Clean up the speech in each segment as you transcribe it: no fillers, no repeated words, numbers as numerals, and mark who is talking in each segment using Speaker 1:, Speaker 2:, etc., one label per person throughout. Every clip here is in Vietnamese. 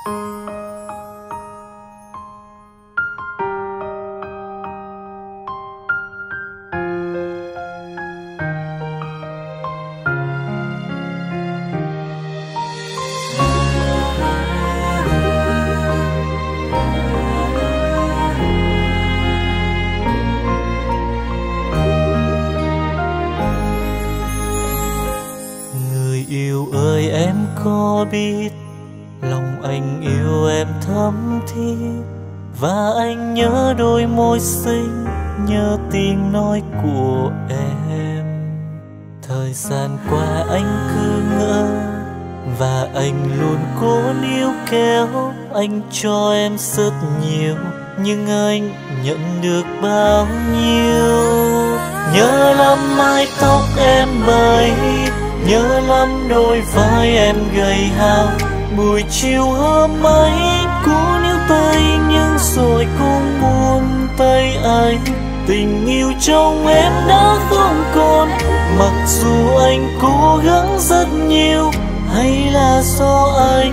Speaker 1: Có biết lòng anh yêu em thắm thiết, và anh nhớ đôi môi xinh, nhớ tiếng nói của em. Thời gian qua anh cứ ngỡ, và anh luôn cố níu kéo. Anh cho em rất nhiều, nhưng anh nhận được bao nhiêu. Nhớ lắm mái tóc em bời, nhớ lắm đôi vai em gầy hao. Buổi chiều hôm ấy cố níu tay, nhưng rồi cũng buông tay anh. Tình yêu trong em đã không còn, mặc dù anh cố gắng rất nhiều. Hay là do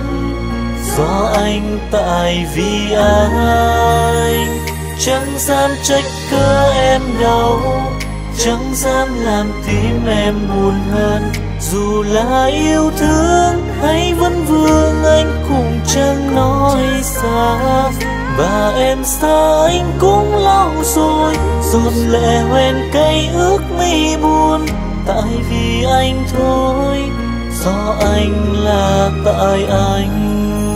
Speaker 1: anh tại vì anh chẳng dám trách cứ em đâu, chẳng dám làm tim em buồn hơn. Dù là yêu thương hay vẫn vương, anh cũng chẳng nói xa. Và em xa anh cũng lâu rồi, giọt lệ hoen cay ướt mi buồn. Tại vì anh thôi, do anh là tại anh.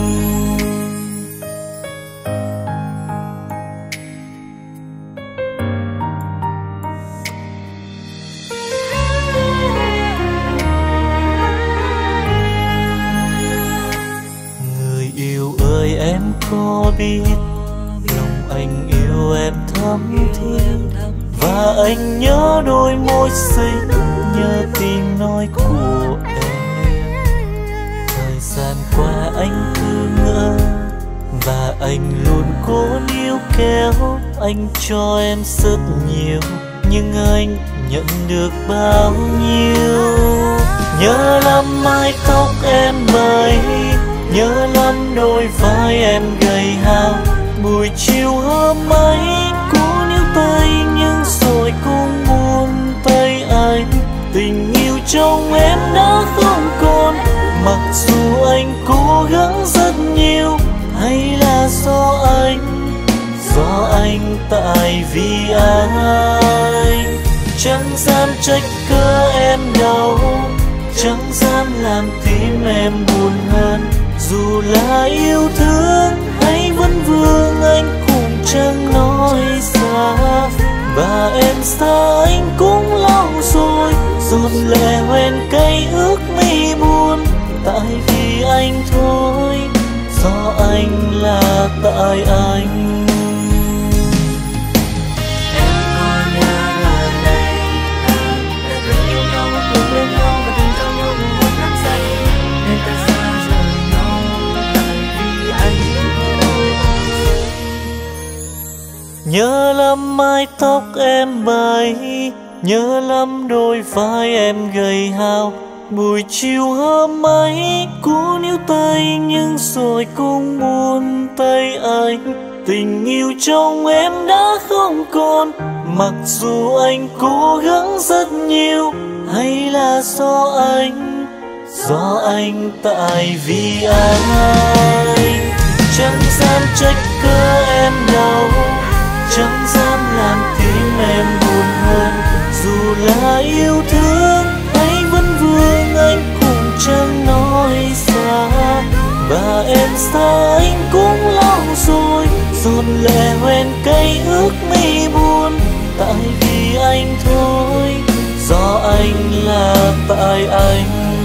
Speaker 1: Em có biết lòng anh yêu em thắm thiết, và anh nhớ đôi môi xinh, nhớ tiếng nói của em. Thời gian qua anh cứ ngỡ, và anh luôn cố níu kéo. Anh cho em rất nhiều, nhưng anh nhận được bao nhiêu. Nhớ lắm mái tóc em bời, nhớ lắm đôi vai em gầy hao. Buổi chiều hôm ấy cố níu tay, nhưng rồi cũng buông tay anh. Tình yêu trong em đã không còn, mặc dù anh cố gắng rất nhiều. Hay là do anh tại vì anh chẳng dám trách cứ em đâu, chẳng dám làm tim em buồn hơn. Dù là yêu thương hay vẫn vương, anh cũng chẳng nói xa. Và em xa anh cũng lâu rồi, giọt lệ hoen cay ướt mi buồn. Tại vì anh thôi, do anh là tại anh. Nhớ lắm mái tóc em bời, nhớ lắm đôi vai em gầy hao. Buổi chiều hôm ấy cố níu tay, nhưng rồi cũng buông tay anh. Tình yêu trong em đã không còn, mặc dù anh cố gắng rất nhiều. Hay là do anh tại vì anh chẳng dám trách cứ em đâu, chẳng dám làm tim em buồn hơn. Dù là yêu thương hay vẫn vương, anh cũng chẳng nói xa. Và em xa anh cũng lâu rồi, giọt lệ hoen cay ướt mi buồn. Tại vì anh thôi, do anh là tại anh.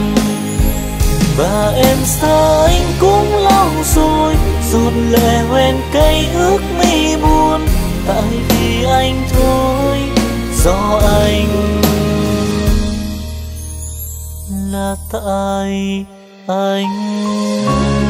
Speaker 1: Và em xa anh cũng lâu rồi, giọt lệ hoen cay ướt mi buồn. Tại vì anh thôi, do anh là tại anh.